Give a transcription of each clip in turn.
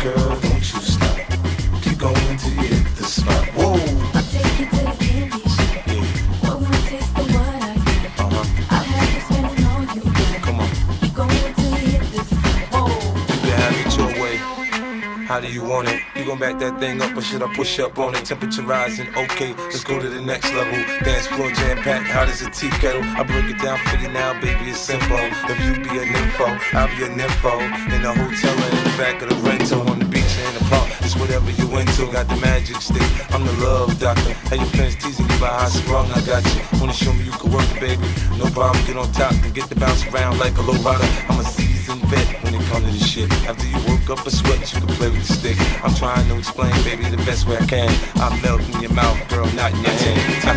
girl, don't you stop. Keep going till you hit the spot. Whoa. I'll take you to the candy shop. Yeah. One more taste of what I got. I'll have you spending all you got. Come on. Keep going till you hit the spot. Whoa. You can have it your way. How do you want it? You gon' back that thing up or should I push up on it? Temperature rising, okay, let's go to the next level. Dance floor jam packed, hot as a tea kettle. I break it down for you now, baby, it's simple. If you be a nympho, I'll be a nympho. In the hotel or in the back of the rental, on the beach or in the park, it's whatever you into. Got the magic stick, I'm the love doctor. Hey, your friends teasing you about how sprung, I got you. Wanna show me you can work it, baby? No problem, get on top and get to bounce around like a low rider. I'm a seasoned vet when it comes to this shit. After you work up a sweat, you can play with the stick. I'm trying to explain, baby, the best way I can. I melt in your mouth, girl, not in your hand.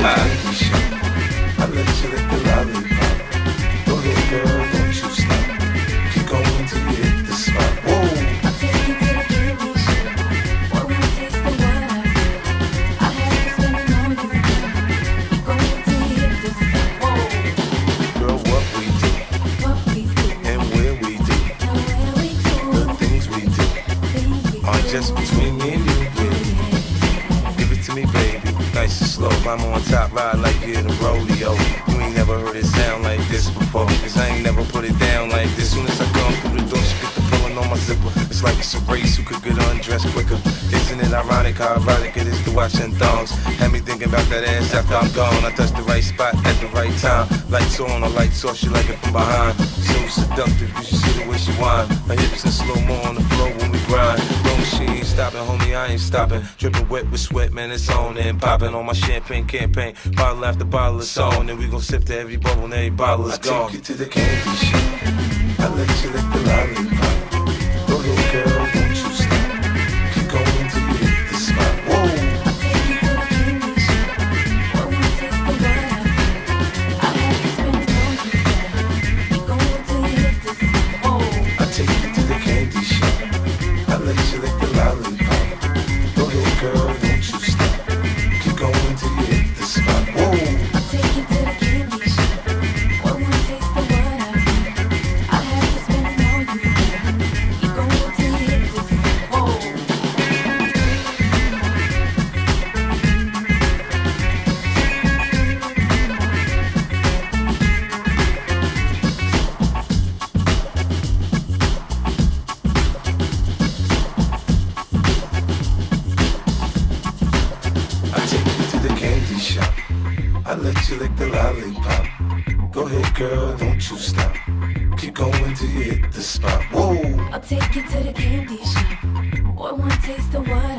I let you lick the lollipop. Go ahead, girl, don't you stop. Keep going till you hit the spot. Whoa. I'll take you to the candy shop. One more taste of what I got. I'll have you spending all you got. Keep going till you hit the spot. Whoa. Girl, what we do What we do and where we do, and where we do. the things we do Things we are do. just between me and you. Yeah. Give it to me, baby, nice and slow. I'm on top, ride like you're in a rodeo. You ain't never heard it sound like this before, cause I ain't never put it down like this. Soon as I come through the door, she get the pulling on my zipper. It's like it's a race, who could get undressed quicker. Isn't it ironic how erotic it is to watch them thongs? Had me thinking about that ass after I'm gone. I touched the right spot at the right time. Lights on or lights off, she like it from behind. So seductive, you should see the way she whine. Her hips in slow-mo on the floor when we grind. No, she ain't stopping, homie, I ain't stopping. Dripping wet with sweat, man, it's on and popping on my champagne campaign. Bottle after bottle, it's on. And we gon' sip to every bubble and every bottle is gone. I take you to the candy shop. I let you lick the lollipop. Go ahead, girl, don't you stop. Keep going till you hit the spot. Whoa. I'll take you to the candy shop. One more taste of what I got. I'll have you spending all you got. Keep going till you hit the spot. Whoa. I take you to the candy shop. I let you lick the lollipop. Go ahead, girl, don't you stop. Keep going till you hit the spot. Whoa. I'll take you to the candy shop. One more taste of what I got. I'll have you spending all you got. Keep going till you hit the spot. Whoa. I take you to the candy shop. I let you lick the lollipop. Go ahead, girl, don't you stop. Keep going till you hit the spot. Whoa. I'll take you to the candy shop. One more taste of what